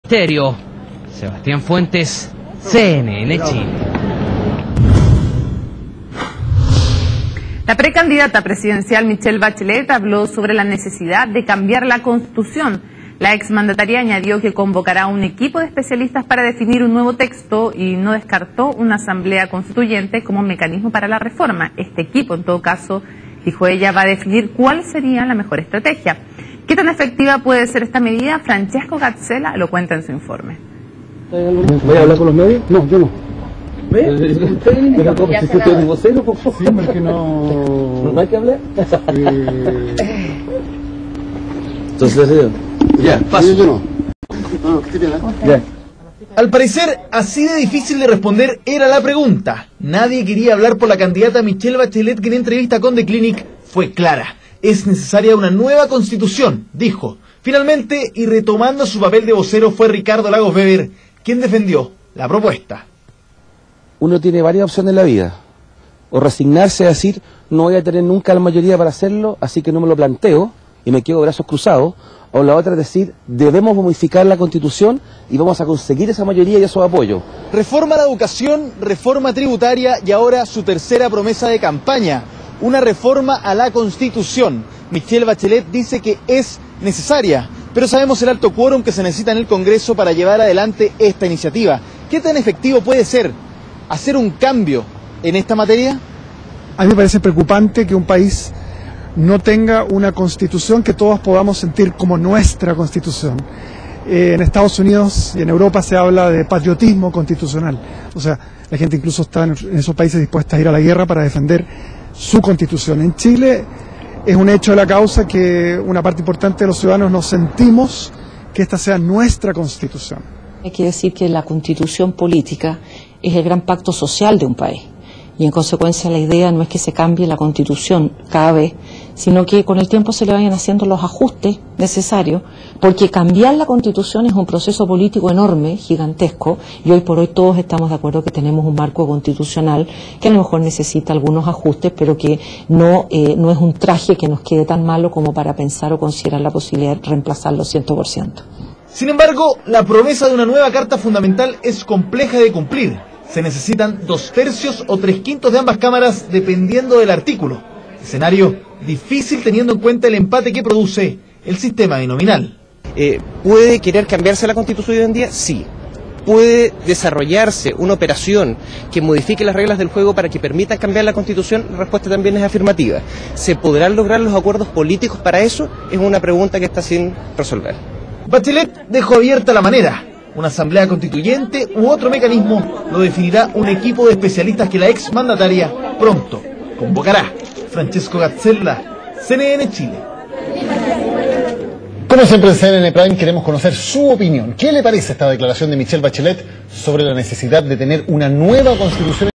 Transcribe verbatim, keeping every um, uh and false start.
Ministerio. Sebastián Fuentes, C N N Chile. La precandidata presidencial Michelle Bachelet habló sobre la necesidad de cambiar la Constitución. La exmandataria añadió que convocará a un equipo de especialistas para definir un nuevo texto y no descartó una asamblea constituyente como mecanismo para la reforma. Este equipo, en todo caso, dijo ella, va a definir cuál sería la mejor estrategia. ¿Qué tan efectiva puede ser esta medida? Francesco Gazzella lo cuenta en su informe. ¿Voy a hablar con los medios? No, yo no. ¿Ves? Pero como si usted es vocero, por favor. Sí, porque no... ¿No hay que hablar? Entonces, ya, paso. yo no. No, que esté bien, ¿eh? Ya. Al parecer, así de difícil de responder era la pregunta. Nadie quería hablar por la candidata Michelle Bachelet, que en entrevista con The Clinic fue clara. Es necesaria una nueva constitución, dijo. Finalmente, y retomando su papel de vocero, fue Ricardo Lagos Weber quien defendió la propuesta. Uno tiene varias opciones en la vida. O resignarse a decir, no voy a tener nunca la mayoría para hacerlo, así que no me lo planteo y me quedo brazos cruzados. O la otra es decir, debemos modificar la Constitución y vamos a conseguir esa mayoría y esos apoyos. Reforma a la educación, reforma tributaria y ahora su tercera promesa de campaña, una reforma a la Constitución. Michelle Bachelet dice que es necesaria, pero sabemos el alto quórum que se necesita en el Congreso para llevar adelante esta iniciativa. ¿Qué tan efectivo puede ser hacer un cambio en esta materia? A mí me parece preocupante que un país no tenga una constitución que todos podamos sentir como nuestra constitución. Eh, en Estados Unidos y en Europa se habla de patriotismo constitucional. O sea, la gente incluso está en, en esos países dispuesta a ir a la guerra para defender su constitución. En Chile es un hecho de la causa que una parte importante de los ciudadanos nos sentimos que esta sea nuestra constitución. Hay que decir que la constitución política es el gran pacto social de un país. Y en consecuencia la idea no es que se cambie la Constitución cada vez, sino que con el tiempo se le vayan haciendo los ajustes necesarios, porque cambiar la Constitución es un proceso político enorme, gigantesco, y hoy por hoy todos estamos de acuerdo que tenemos un marco constitucional que a lo mejor necesita algunos ajustes, pero que no, eh, no es un traje que nos quede tan malo como para pensar o considerar la posibilidad de reemplazarlo cien por ciento. Sin embargo, la promesa de una nueva Carta Fundamental es compleja de cumplir. Se necesitan dos tercios o tres quintos de ambas cámaras dependiendo del artículo. Escenario difícil teniendo en cuenta el empate que produce el sistema binominal. Eh, ¿Puede querer cambiarse la Constitución hoy en día? Sí. ¿Puede desarrollarse una operación que modifique las reglas del juego para que permitan cambiar la Constitución? La respuesta también es afirmativa. ¿Se podrán lograr los acuerdos políticos para eso? Es una pregunta que está sin resolver. Bachelet dejó abierta la manera. Una asamblea constituyente u otro mecanismo lo definirá un equipo de especialistas que la ex mandataria pronto convocará. Francesco Gazzella, C N N Chile. Como siempre en C N N Prime queremos conocer su opinión. ¿Qué le parece esta declaración de Michelle Bachelet sobre la necesidad de tener una nueva constitución?